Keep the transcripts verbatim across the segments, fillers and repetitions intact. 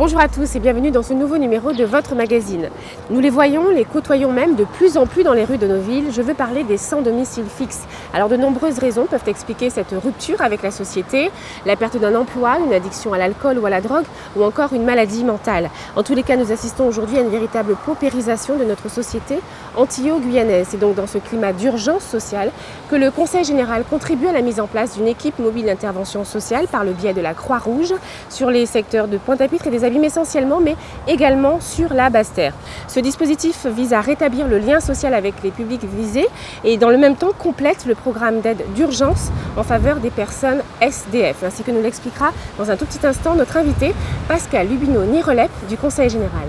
Bonjour à tous et bienvenue dans ce nouveau numéro de votre magazine. Nous les voyons, les côtoyons même de plus en plus dans les rues de nos villes. Je veux parler des sans domicile fixe. Alors de nombreuses raisons peuvent expliquer cette rupture avec la société, la perte d'un emploi, une addiction à l'alcool ou à la drogue ou encore une maladie mentale. En tous les cas, nous assistons aujourd'hui à une véritable paupérisation de notre société antillo-guyanaise. C'est donc dans ce climat d'urgence sociale que le Conseil général contribue à la mise en place d'une équipe mobile d'intervention sociale par le biais de la Croix-Rouge sur les secteurs de Pointe-à-Pitre et des Abîmes essentiellement, mais également sur la Basse-Terre. Ce dispositif vise à rétablir le lien social avec les publics visés et dans le même temps complète le programme d'aide d'urgence en faveur des personnes S D F, ainsi que nous l'expliquera dans un tout petit instant notre invité Pascal Lubino-Nirelep du Conseil général.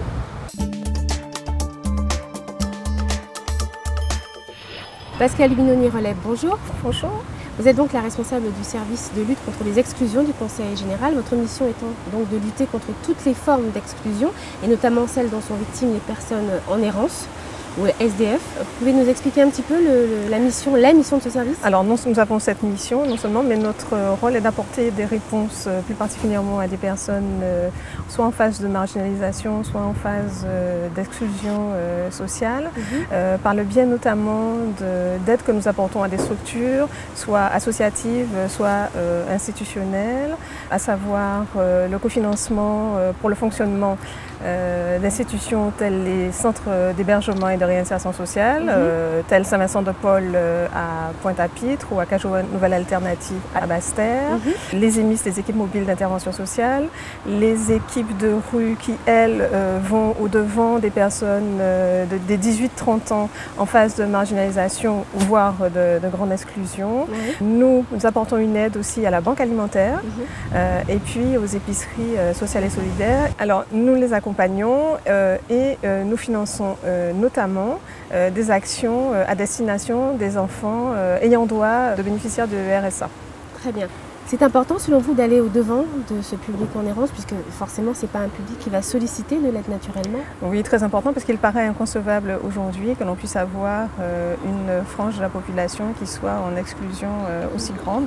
Pascal Lubino-Nirelep, bonjour. Bonjour. Vous êtes donc la responsable du service de lutte contre les exclusions du Conseil général. Votre mission étant donc de lutter contre toutes les formes d'exclusion et notamment celles dont sont victimes les personnes en errance ou S D F. Vous pouvez nous expliquer un petit peu le, le, la, mission, la mission de ce service? Alors non, nous avons cette mission, non seulement, mais notre rôle est d'apporter des réponses plus particulièrement à des personnes euh, soit en phase de marginalisation, soit en phase euh, d'exclusion euh, sociale, mm-hmm. euh, par le biais notamment d'aide que nous apportons à des structures, soit associatives, soit euh, institutionnelles, à savoir euh, le cofinancement euh, pour le fonctionnement Euh, d'institutions telles les centres d'hébergement et de réinsertion sociale, mm-hmm. euh, tels Saint-Vincent-de-Paul euh, à Pointe-à-Pitre ou à Cajou Nouvelle Alternative à Basse-Terre, mm-hmm. les E M I S, les équipes mobiles d'intervention sociale, les équipes de rue qui, elles, euh, vont au-devant des personnes euh, de, des dix-huit trente ans en phase de marginalisation, voire de, de grande exclusion. Mm-hmm. Nous, nous apportons une aide aussi à la banque alimentaire, mm-hmm. euh, et puis aux épiceries euh, sociales et solidaires. Alors, nous les accompagnons Euh, et euh, nous finançons euh, notamment euh, des actions euh, à destination des enfants euh, ayant droit de bénéficiaires de R S A. Très bien. C'est important selon vous d'aller au-devant de ce public en errance puisque forcément ce n'est pas un public qui va solliciter de l'aide naturellement? Oui, très important parce qu'il paraît inconcevable aujourd'hui que l'on puisse avoir euh, une frange de la population qui soit en exclusion euh, aussi grande.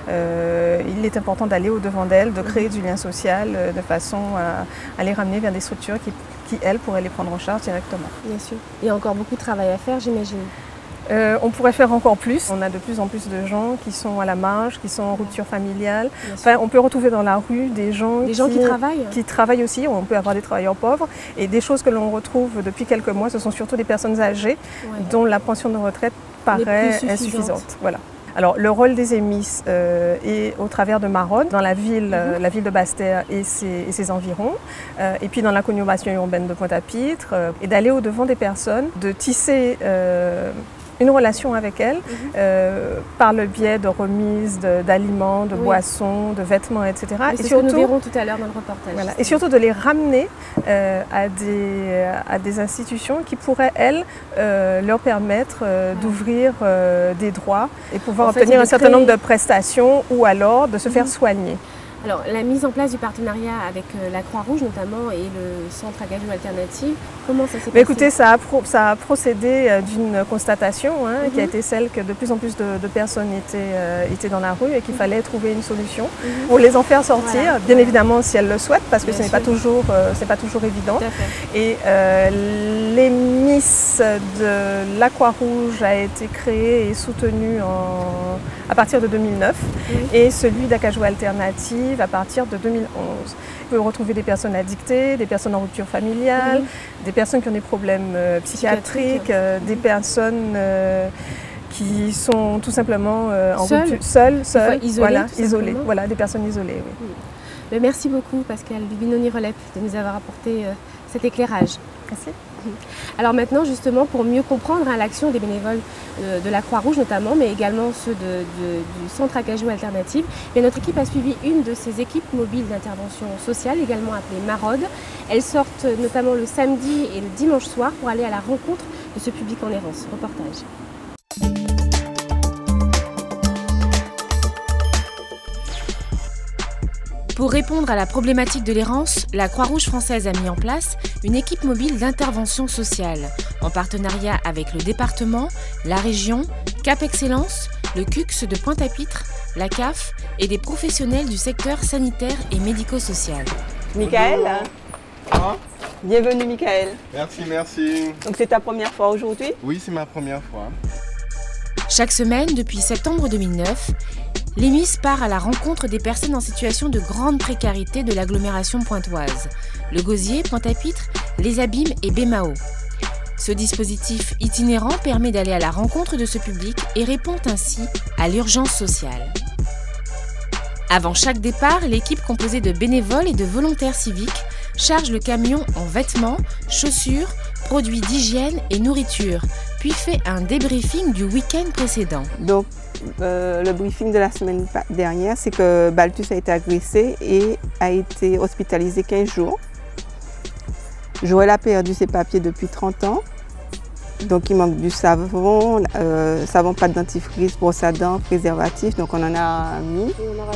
Euh, il est important d'aller au-devant d'elle, de créer du lien social euh, de façon à, à les ramener vers des structures qui, qui, elles, pourraient les prendre en charge directement. Bien sûr. Il y a encore beaucoup de travail à faire, j'imagine. Euh, on pourrait faire encore plus. On a de plus en plus de gens qui sont à la marge, qui sont en rupture familiale. Enfin, on peut retrouver dans la rue des gens, des qui, gens qui travaillent. qui travaillent aussi. On peut avoir des travailleurs pauvres. Et des choses que l'on retrouve depuis quelques mois, ce sont surtout des personnes âgées, ouais. dont la pension de retraite paraît insuffisante. Voilà. Alors, le rôle des E M I S euh, est au travers de Marode, dans la ville, mm-hmm. euh, la ville de Basse-Terre et ses, et ses environs, euh, et puis dans la conurbation urbaine de Pointe-à-Pitre, euh, et d'aller au-devant des personnes, de tisser euh, une relation avec elles mm-hmm. euh, par le biais de remises d'aliments, de, de oui. boissons, de vêtements, et cetera. C'est ce que nous verrons tout à l'heure dans le reportage. Voilà. Et surtout de les ramener euh, à, des, à des institutions qui pourraient, elles, euh, leur permettre euh, ouais. d'ouvrir euh, des droits et pouvoir en obtenir fait, un certain créer... nombre de prestations ou alors de se mm-hmm. faire soigner. Alors, la mise en place du partenariat avec euh, la Croix-Rouge notamment et le centre Cajou Alternative, comment ça s'est passé? Écoutez, ça a, pro ça a procédé euh, d'une constatation hein, mm-hmm. qui a été celle que de plus en plus de, de personnes étaient, euh, étaient dans la rue et qu'il mm-hmm. fallait trouver une solution mm-hmm. pour les en faire sortir, voilà. bien voilà. évidemment si elles le souhaitent, parce que Bien ce n'est pas toujours, euh, c'est pas toujours évident. Et euh, l'E M I S de la Croix-Rouge a été créé et soutenu en, à partir de deux mille neuf mm-hmm. et celui d'Acajou Alternative à partir de deux mille onze. On peut retrouver des personnes addictées, des personnes en rupture familiale, mmh. des personnes qui ont des problèmes euh, psychiatriques, euh, mmh. des personnes euh, qui sont tout simplement euh, en seules, rupture, seules, seules, isolées, voilà, isolées, voilà, des personnes isolées. Oui. Mmh. Mais merci beaucoup Pascal Lubino-Nirelep de nous avoir apporté euh, cet éclairage. Merci. Alors maintenant, justement, pour mieux comprendre hein, l'action des bénévoles euh, de la Croix-Rouge notamment, mais également ceux de, de, du centre Acajou Alternative, bien, notre équipe a suivi une de ces équipes mobiles d'intervention sociale, également appelée Marode. Elles sortent notamment le samedi et le dimanche soir pour aller à la rencontre de ce public en errance. Reportage. Pour répondre à la problématique de l'errance, la Croix-Rouge française a mis en place une équipe mobile d'intervention sociale, en partenariat avec le département, la région, Cap Excellence, le C U X de Pointe-à-Pitre, la C A F et des professionnels du secteur sanitaire et médico-social. Michael, fois. Bienvenue Michael. Merci, merci. Donc c'est ta première fois aujourd'hui? Oui, c'est ma première fois. Chaque semaine, depuis septembre deux mille neuf, l'E M I S part à la rencontre des personnes en situation de grande précarité de l'agglomération pointoise, Le Gosier, Pointe-à-Pitre, Les Abîmes et Bémao. Ce dispositif itinérant permet d'aller à la rencontre de ce public et répond ainsi à l'urgence sociale. Avant chaque départ, l'équipe composée de bénévoles et de volontaires civiques charge le camion en vêtements, chaussures, produits d'hygiène et nourriture, puis fait un débriefing du week-end précédent. Donc euh, le briefing de la semaine dernière, c'est que Balthus a été agressé et a été hospitalisé quinze jours. Joël a perdu ses papiers depuis trente ans. Donc il manque du savon, euh, savon pâte dentifrice, brosse à dents, préservatif, donc on en a mis.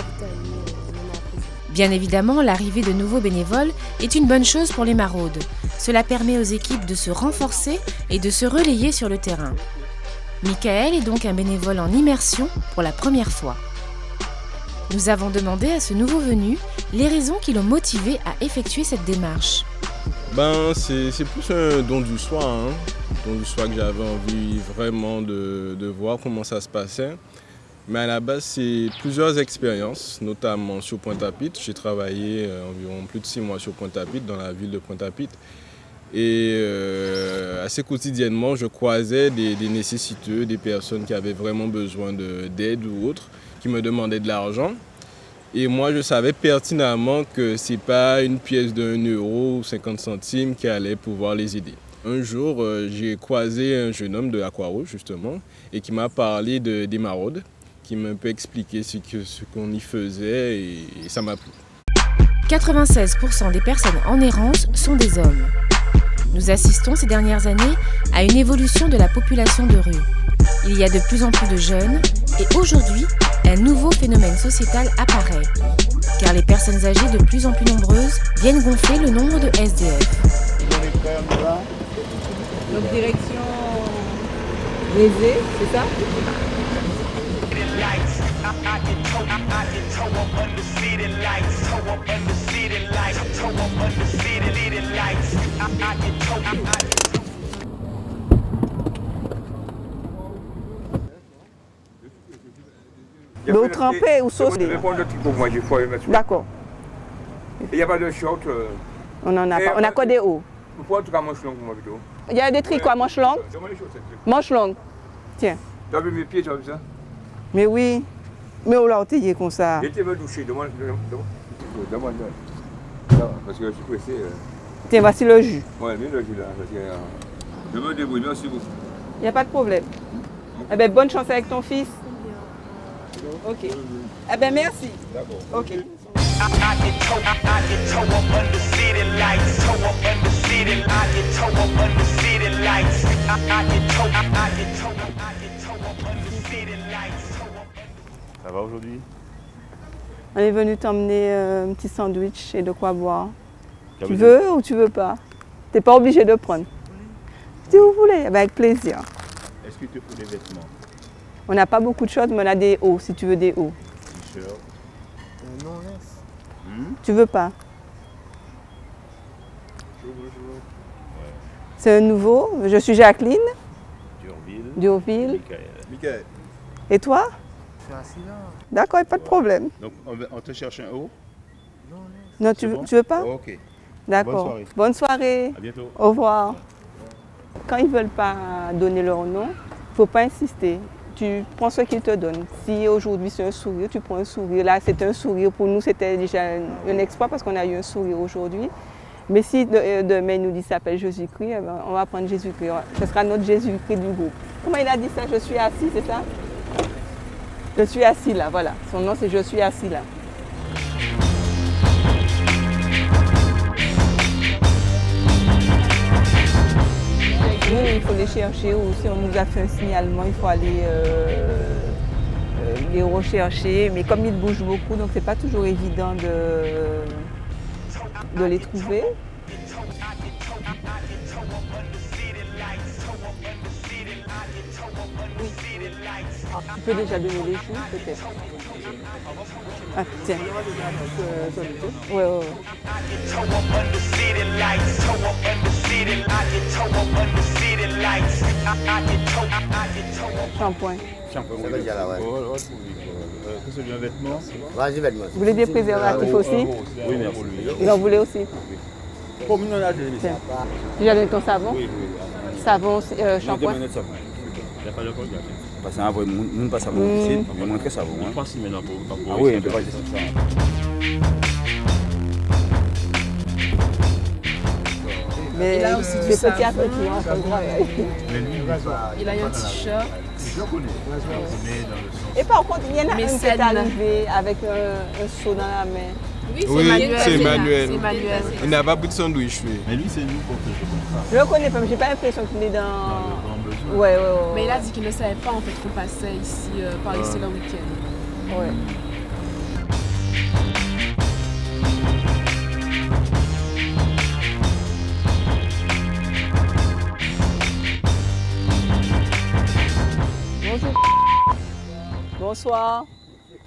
Bien évidemment, l'arrivée de nouveaux bénévoles est une bonne chose pour les maraudes. Cela permet aux équipes de se renforcer et de se relayer sur le terrain. Michael est donc un bénévole en immersion pour la première fois. Nous avons demandé à ce nouveau venu les raisons qui l'ont motivé à effectuer cette démarche. Ben, c'est plus un don du soi, hein. don du soi que j'avais envie vraiment de, de voir comment ça se passait. Mais à la base, c'est plusieurs expériences, notamment sur Pointe-à-Pitre. J'ai travaillé euh, environ plus de six mois sur Pointe-à-Pitre, dans la ville de Pointe-à-Pitre. Et euh, assez quotidiennement, je croisais des, des nécessiteux, des personnes qui avaient vraiment besoin d'aide ou autres, qui me demandaient de l'argent. Et moi, je savais pertinemment que ce n'est pas une pièce d'un euro ou cinquante centimes qui allait pouvoir les aider. Un jour, euh, j'ai croisé un jeune homme de la Croix-Rouge, justement, et qui m'a parlé de, des maraudes, qui m'a un peu expliqué ce qu'on ce y faisait et, et ça m'a plu. quatre-vingt-seize pour cent des personnes en errance sont des hommes. Nous assistons ces dernières années à une évolution de la population de rue. Il y a de plus en plus de jeunes et aujourd'hui, un nouveau phénomène sociétal apparaît. Car les personnes âgées de plus en plus nombreuses viennent gonfler le nombre de S D F. Donc direction Rézé, c'est ça? L'eau trempée ou saucée? D'accord. Il n'y a pas de short. Euh... On n'en a pas. On a quoi des hauts? Il y a des tricots à manches longues? Manches longues. Tiens. Tu as vu mes pieds, tu as vu ça? Mais oui. Mais on l'a ôté comme ça. J'étais me doucher, demande. Demande. Parce que je suis pressé. Euh... Tiens, voici le jus. Oui, mais le jus là. Parce que, euh... je me débrouille, merci beaucoup. Il n'y a pas de problème. Eh bien, bonne chance avec ton fils. Ok. Eh bien, merci. D'accord. Ok. Ça va aujourd'hui? On est venu t'emmener un petit sandwich et de quoi boire. Tu veux ou tu veux pas? Tu n'es pas obligé de prendre. Si vous voulez, avec plaisir. Est-ce qu'il te faut des vêtements? On n'a pas beaucoup de choses, mais on a des hauts, si tu veux des hauts. T-shirt? Euh, non, laisse. Hmm? Tu veux pas? Je veux, je veux. Ouais. C'est un nouveau. Je suis Jacqueline. Durville. Durville. Michael. Michael. Et toi? Je suis assis là. D'accord, pas de problème. Donc, on, va, on te cherche un haut? Non, laisse. Non, tu, bon? tu veux pas? Oh, ok. D'accord. Bonne soirée. Bonne soirée. À bientôt. Au revoir. Quand ils ne veulent pas donner leur nom, il ne faut pas insister. Tu prends ce qu'ils te donnent. Si aujourd'hui c'est un sourire, tu prends un sourire. Là, c'est un sourire. Pour nous, c'était déjà un exploit parce qu'on a eu un sourire aujourd'hui. Mais si demain il nous dit qu'il s'appelle Jésus-Christ, on va prendre Jésus-Christ. Ce sera notre Jésus-Christ du groupe. Comment il a dit ça? Je suis assis, c'est ça? Je suis assis là, voilà. Son nom, c'est Je suis assis là. Nous, il faut les chercher ou si on nous a fait un signalement, il faut aller euh, euh, les rechercher. Mais comme ils bougent beaucoup, donc c'est pas toujours évident de, de les trouver. Tu peux déjà donner les jours, peut-être. Ah, tiens. Ouais, ouais, ouais. Shampoing. Shampoing. Ça veut dire là, ouais. C'est bien vêtements. Vas-y, vêtements. Vous voulez des préservatifs aussi? Oui, merci. Vous en voulez aussi? Comme nous, on a déjà. Tu as donné ton savon? Oui, oui. Savon, euh, shampoing? Il n'y a pas de col. Parce que nous ne passons pas ici, on montre savon. Je pense que maintenant pour. Ah oui, on peut pas dire ça. Mais il a aussi des petits à petits. Il a un t-shirt. Je connais. Et par contre, il y en a un qui est arrivé avec un, un seau dans la main. Oui, c'est Emmanuel. Emmanuel. Il n'a pas pris de sandwich. Oui. Mais lui, c'est nous qu'on fait comme ça. Je le connais pas, mais j'ai pas l'impression qu'il est dans. Dans le besoin. Ouais, ouais, ouais. Mais il a dit qu'il ne savait pas en fait qu'on passait ici euh, par ici le week-end. Ouais. Bonjour. Bonsoir.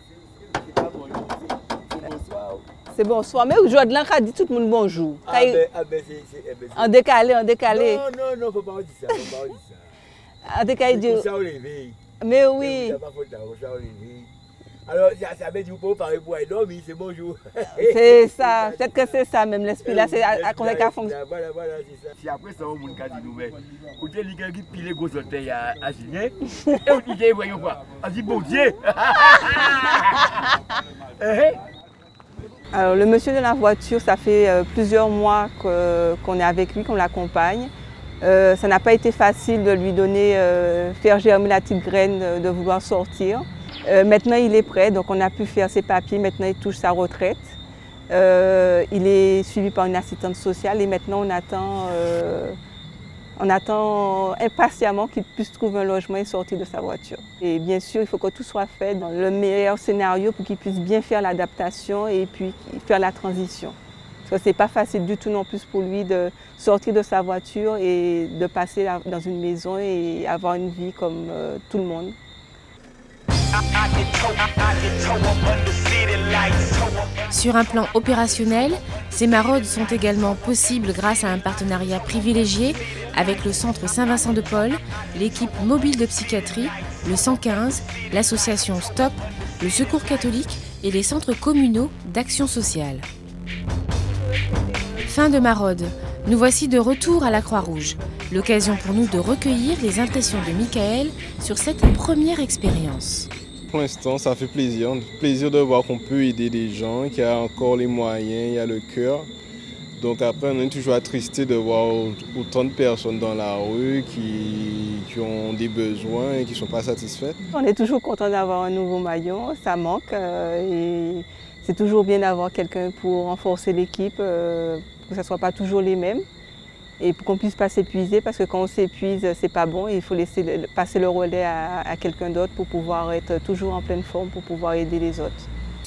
C'est bonsoir. Mais aujourd'hui, là, on dit tout le monde bonjour. Ah ben, ah ben, c'est, c'est, eh ben, c'est... En décalé, en décalé. Non, non, non, faut pas dire ça, faut pas dire ça. En décalé, c'est Dieu. pour ça on l'éveille. Mais oui. C'est pas faute d'avoir ça on l'éveille. Alors, ça, ça veut dire qu'on peut parler pour un homme, c'est bonjour. C'est ça. Peut-être que c'est ça même. L'esprit là, c'est à qu'on est qu'à fonctionner. Voilà, voilà, c'est ça. Si après ça, on monde qui dit nous, mais vous avez quelqu'un qui pile gros orteils à à signer. Et on dit, voyons pas. On dit, bon Dieu. Alors, le monsieur de la voiture, ça fait euh, plusieurs mois que, qu'on est avec lui, qu'on l'accompagne. Euh, ça n'a pas été facile de lui donner, euh, faire germer la petite graine de, de vouloir sortir. Euh, maintenant, il est prêt, donc on a pu faire ses papiers. Maintenant, il touche sa retraite. Euh, il est suivi par une assistante sociale et maintenant, on attend, euh, on attend impatiemment qu'il puisse trouver un logement et sortir de sa voiture. Et bien sûr, il faut que tout soit fait dans le meilleur scénario pour qu'il puisse bien faire l'adaptation et puis faire la transition. Parce que ce n'est pas facile du tout non plus pour lui de sortir de sa voiture et de passer dans une maison et avoir une vie comme euh, tout le monde. Sur un plan opérationnel, ces maraudes sont également possibles grâce à un partenariat privilégié avec le Centre Saint-Vincent-de-Paul, l'équipe mobile de psychiatrie, le cent quinze, l'association Stop, le Secours catholique et les centres communaux d'action sociale. Fin de maraude. Nous voici de retour à la Croix-Rouge. L'occasion pour nous de recueillir les impressions de Michael sur cette première expérience. Pour l'instant, ça fait plaisir. Plaisir de voir qu'on peut aider des gens, qu'il y a encore les moyens, il y a le cœur. Donc après, on est toujours attristé de voir autant de personnes dans la rue qui, qui ont des besoins et qui ne sont pas satisfaites. On est toujours content d'avoir un nouveau maillon, ça manque. Euh, et c'est toujours bien d'avoir quelqu'un pour renforcer l'équipe, euh, pour que ce ne soit pas toujours les mêmes. Et pour qu'on ne puisse pas s'épuiser, parce que quand on s'épuise, c'est pas bon. Il faut laisser le, passer le relais à, à quelqu'un d'autre pour pouvoir être toujours en pleine forme, pour pouvoir aider les autres.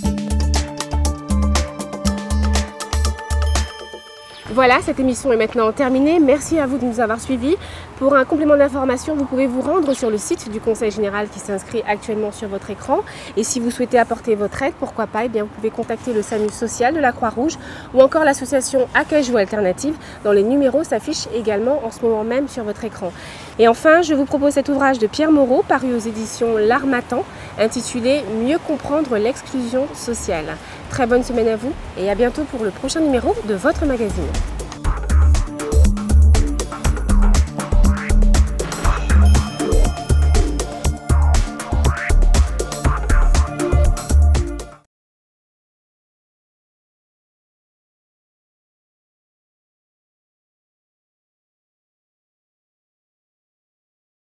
Voilà, cette émission est maintenant terminée. Merci à vous de nous avoir suivis. Pour un complément d'information, vous pouvez vous rendre sur le site du Conseil général qui s'inscrit actuellement sur votre écran. Et si vous souhaitez apporter votre aide, pourquoi pas, eh bien, vous pouvez contacter le SAMU social de la Croix-Rouge ou encore l'association Acajou Alternative, dont les numéros s'affichent également en ce moment même sur votre écran. Et enfin, je vous propose cet ouvrage de Pierre Moreau, paru aux éditions L'Harmattan, intitulé « Mieux comprendre l'exclusion sociale ». Très bonne semaine à vous et à bientôt pour le prochain numéro de votre magazine.